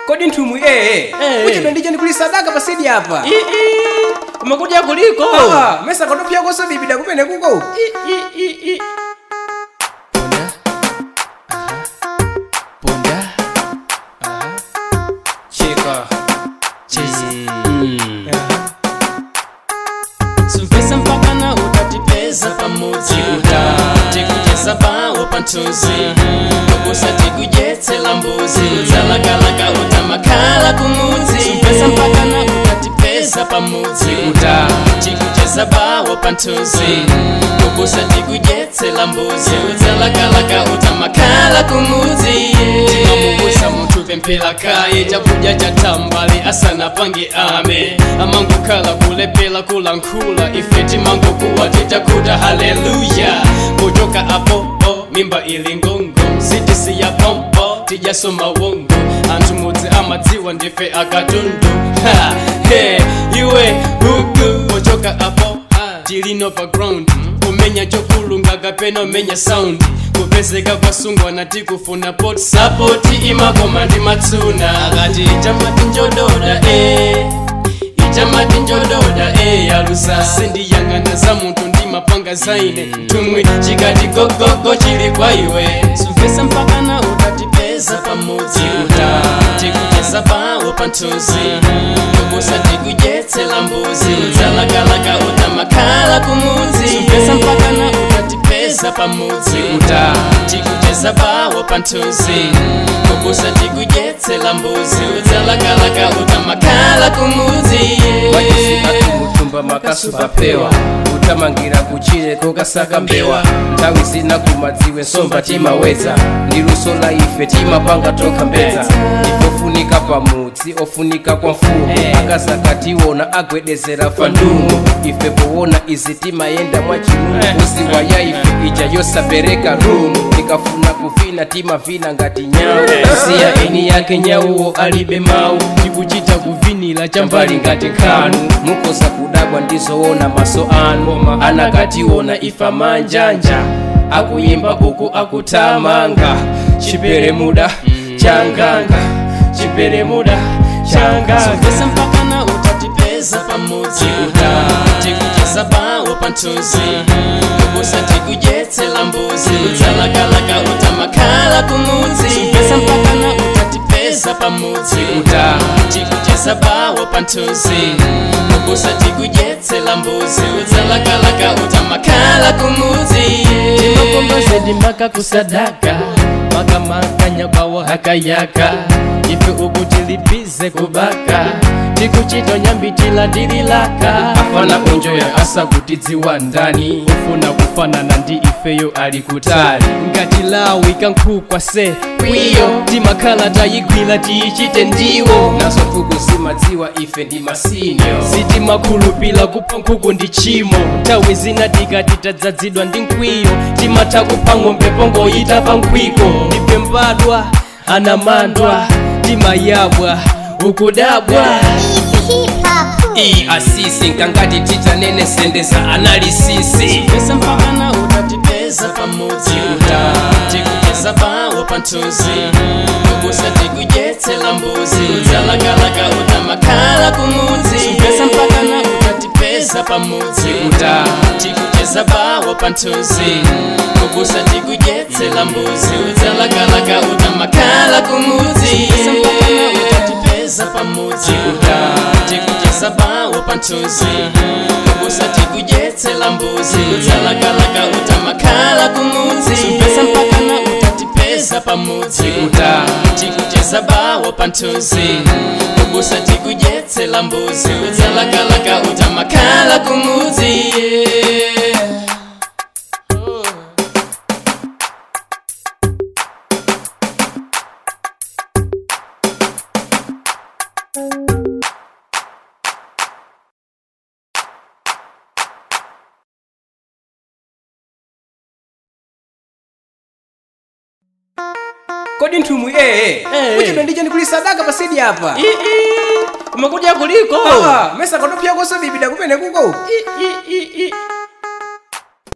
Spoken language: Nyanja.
Kodi ntumwi Uche bendije nikuli sadaka pasidi hapa. Umekuja kuliko? Mesa kodopia koso bibida kupene kuko. Ponda. Cheka. Sumpesa mpaka na utatipeza pamoja. Tikujeza bao pantuzi. Kubusa tikujetsela mbuzi. Utalagalaga utamakala kumuzi. Sumpesa mpaka na utatipeza pamoja. Tikujeza bao pantuzi. Kubusa tikujetsela mbuzi. Utalagalaga utamakala kumuzi. Tinomubusa mutupe mpela kaye. Jabuja jatambali asana pange ame. Amangu kala kulepela kulankula. Ifeti mangu kuwa titakuta haleluya. Kutoka hapo mimba ilingongo. Sitisi ya pompo tijasoma wongo. Antumuzi amaziwa ndife akatundu. Iwe huku. Kutoka hapo tilino background. Umenya chokulunga kapeno menya sound. Kupeseka kwa sungwa nati kufuna pot support imakoma ndi matsuna. Agati ichamati njododa ichamati njododa yalusa. Sindi yangana za muntu ndi mapanga zaine. Tumwi chikati gogogo chili kwa iwe. Sumpesa mpaka na utatipeza pamoja. Tikujeza bao pantuzi. Kubusa tikujetsela mbuzi. Utalagalaga utamakala kumuzi. Sumpesa mpaka na utatipeza pamoja. Tikujeza bao pantuzi. Kubusa tikujetsela mbuzi. Utalagalaga utamakala kumuzi. Wajisi akumutumba makasu papewa. Utamangira kuchile kokasaka mbewa. Ntawi zina kumadziwe nsomba timaweza. Niluso la ife timapanga toka mbeza. Ifofunika pamudzi ofunika kwa mfumu. Akasaka tiwona agwedezera fandumu. Ife powona izitima yenda mwachimu. Uzi wa ya ife ija yosabereka rumu. Nikafuna kufina tima vina ngati nyau. Usiya eni yake nyauo alibe mau. Tikuchita kuvinila chambali ngati nkanu. Mukosa kudabwa ndizoona maso anu. Anakatiwona ifa manjanja. Akuyimba uku akutamanga. Chipere muda changanga. Chipere muda changanga. Sumpesa mpaka na utatipeza pamoja. Tikujeza bao pantuzi. Kubusa tikujetsela mbuzi. Utalagalaga utamakala kumuzi. Sumpesa mpaka na utatipeza pamoja. Tikujeza bao pantuzi. Kubusa tikujetsela mbuzi. Utalagalaga utamakala kumuzi. Tinokomba zedi maka kusadaka. Maka makanya bawa hakayaka. Ife ukutilipize kubaka. Tikuchito nyambitila dililaka. Afana onjo ya asa kutidziwa ndani. Ufuna kufanana ndi ifeyo alikutali. Ngati lawi kankukwa se kwiyo. Timakala tayigwila tiichite ndiwo. Naso fuku simadziwa ife ndi masinyo. Siti makulupila kupa nkuku ndi chimo. Tawi zina tikatitadzadzidwa ndi nkwiyo. Timatakupa ng'ombe pongo ita pa nkwiko. Ndipe mbadwa anamandwa. Timayabwa ukudabwa. Asisi nkangati tita nene sendeza analisisi. Sumpesa mpaka na utatipeza pamoja. Tikujeza bao pantuzi. Kubusa tikujetsela mbuzi. Utalagalaga utamakala kumuzi. Sumpesa mpaka na utatipeza pamoja. Tikujeza bao pantuzi. Kubusa tikujetsela mbuzi. Utalagalaga utamakala kumuzi. Sumpesa mpaka na utatipeza pamoja. Tikujeza bao pantuzi. Kubusa tikujetsela mbuzi. Utalagalaga utamakala kumuzi. Sumpesa mpaka na utatipeza pamoja. Tikujeza bao pantuzi. Kubusa tikujetsela mbuzi. Utalagalaga utamakala kumuzi. Kodi ntumwi Uche bendije nikuli sadaka pasidi hapa. Umekuja kuliko? Mesa kodopia koso bibida kupene kuko.